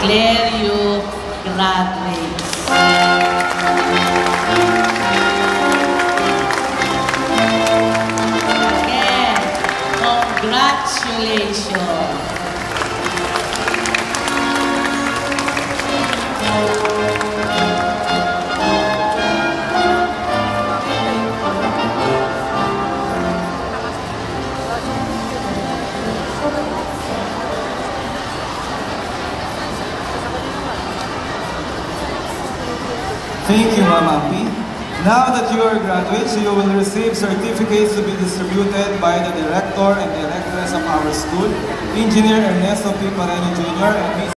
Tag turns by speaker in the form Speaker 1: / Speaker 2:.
Speaker 1: declare you graduates. Again, congratulations.
Speaker 2: Thank you, Ma'am Ampi. Now that you are graduates, you will receive certificates to be distributed by the Director and Directress of our school, Engineer Ernesto P. Pareno Jr. and Ms.